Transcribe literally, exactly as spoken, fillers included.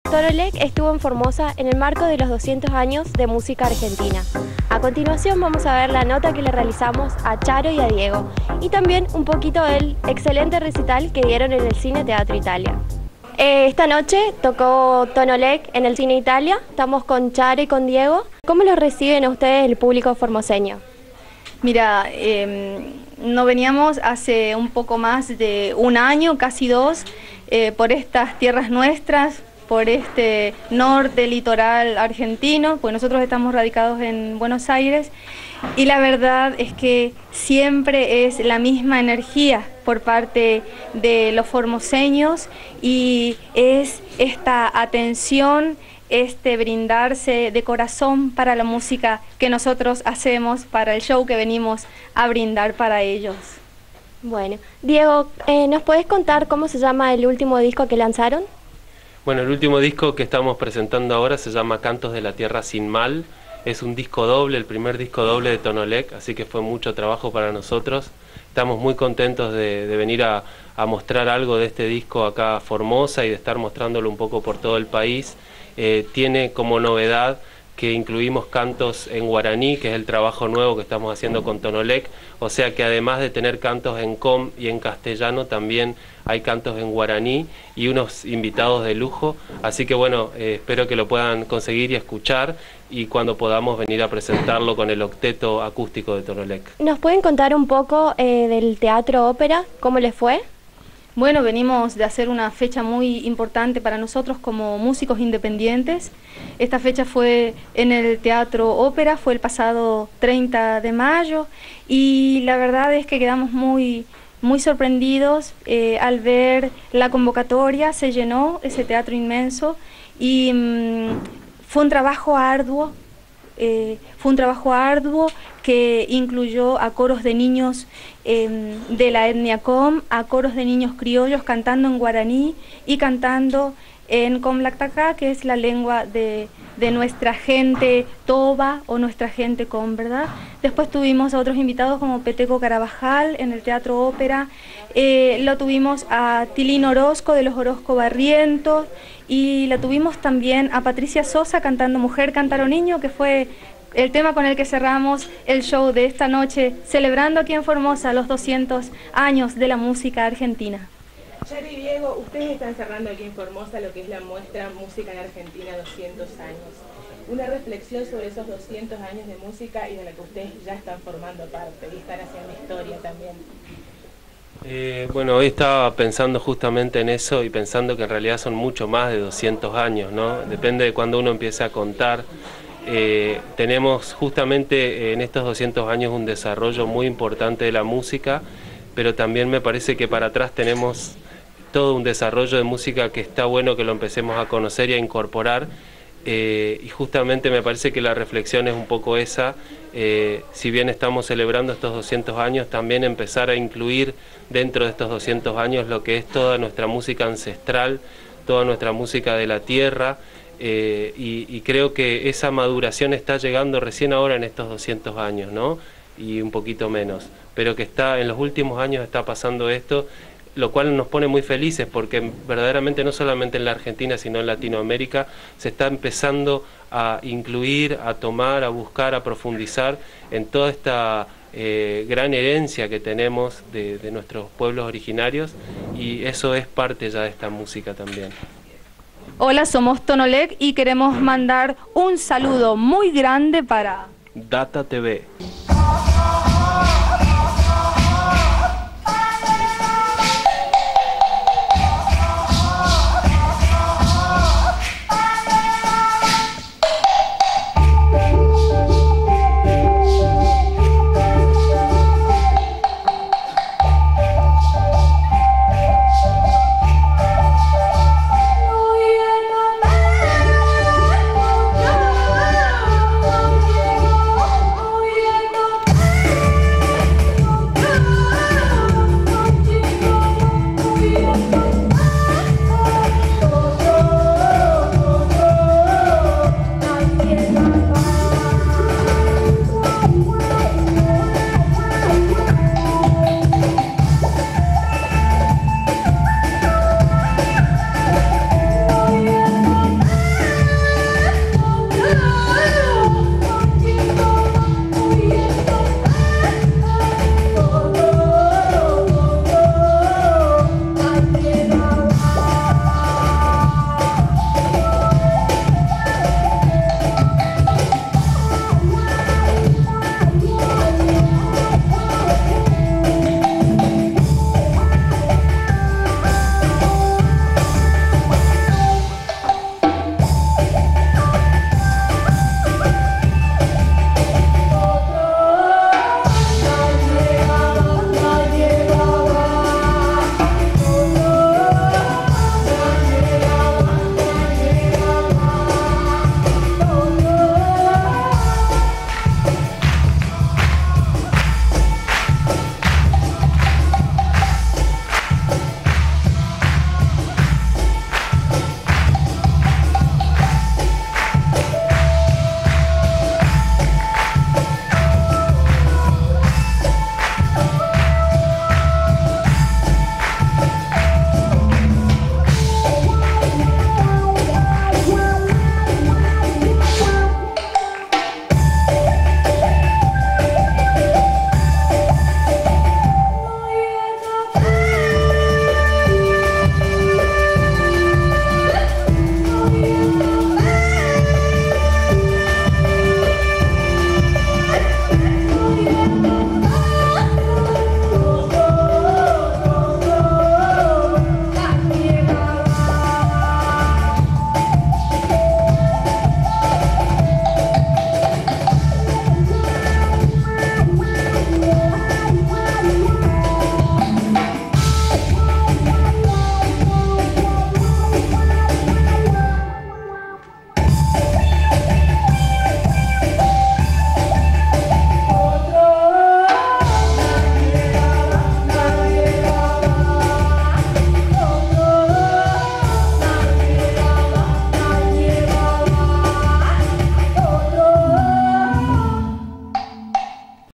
Tonolec estuvo en Formosa en el marco de los doscientos años de música argentina. A continuación vamos a ver la nota que le realizamos a Charo y a Diego y también un poquito del excelente recital que dieron en el Cine Teatro Italia. Eh, esta noche tocó Tonolec en el Cine Italia, estamos con Charo y con Diego. ¿Cómo los reciben a ustedes el público formoseño? Mira, eh, no veníamos hace un poco más de un año, casi dos, eh, por estas tierras nuestras, por este norte litoral argentino, pues nosotros estamos radicados en Buenos Aires, y la verdad es que siempre es la misma energía por parte de los formoseños y es esta atención, este brindarse de corazón para la música que nosotros hacemos, para el show que venimos a brindar para ellos. Bueno, Diego, eh, ¿nos puedes contar cómo se llama el último disco que lanzaron? Bueno, el último disco que estamos presentando ahora se llama Cantos de la Tierra Sin Mal. Es un disco doble, el primer disco doble de Tonolec, así que fue mucho trabajo para nosotros. Estamos muy contentos de, de venir a, a mostrar algo de este disco acá a Formosa y de estar mostrándolo un poco por todo el país. Eh, tiene como novedad que incluimos cantos en guaraní, que es el trabajo nuevo que estamos haciendo con Tonolec, o sea que además de tener cantos en com y en castellano, también hay cantos en guaraní y unos invitados de lujo, así que bueno, eh, espero que lo puedan conseguir y escuchar, y cuando podamos venir a presentarlo con el octeto acústico de Tonolec. ¿Nos pueden contar un poco eh, del teatro ópera? ¿Cómo les fue? Bueno, venimos de hacer una fecha muy importante para nosotros como músicos independientes. Esta fecha fue en el Teatro Ópera, fue el pasado treinta de mayo, y la verdad es que quedamos muy, muy sorprendidos eh, al ver la convocatoria. Se llenó ese teatro inmenso y mmm, fue un trabajo arduo. Eh, fue un trabajo arduo que incluyó a coros de niños eh, de la etnia com, a coros de niños criollos cantando en guaraní y cantando en comlactacá, que es la lengua de, de nuestra gente toba o nuestra gente com, ¿verdad? Después tuvimos a otros invitados como Peteco Carabajal en el Teatro Ópera, eh, lo tuvimos a Tilín Orozco de los Orozco Barrientos, y la tuvimos también a Patricia Sosa cantando Mujer, Cántaro Niño, que fue el tema con el que cerramos el show de esta noche, celebrando aquí en Formosa los doscientos años de la música argentina. Charo y Diego, ustedes están cerrando aquí en Formosa lo que es la muestra Música en Argentina doscientos años. Una reflexión sobre esos doscientos años de música y de la que ustedes ya están formando parte y están haciendo historia también. Eh, bueno, hoy estaba pensando justamente en eso y pensando que en realidad son mucho más de doscientos años, ¿no? Depende de cuando uno empiece a contar. Eh, tenemos justamente en estos doscientos años un desarrollo muy importante de la música, pero también me parece que para atrás tenemos todo un desarrollo de música que está bueno que lo empecemos a conocer y a incorporar. Eh, y justamente me parece que la reflexión es un poco esa, eh, si bien estamos celebrando estos doscientos años, también empezar a incluir dentro de estos doscientos años lo que es toda nuestra música ancestral, toda nuestra música de la tierra, eh, y, y creo que esa maduración está llegando recién ahora en estos doscientos años, ¿no? Y un poquito menos, pero que está en los últimos años está pasando esto, lo cual nos pone muy felices porque verdaderamente no solamente en la Argentina sino en Latinoamérica se está empezando a incluir, a tomar, a buscar, a profundizar en toda esta eh, gran herencia que tenemos de, de nuestros pueblos originarios, y eso es parte ya de esta música también. Hola, somos Tonolec y queremos mandar un saludo muy grande para Data T V.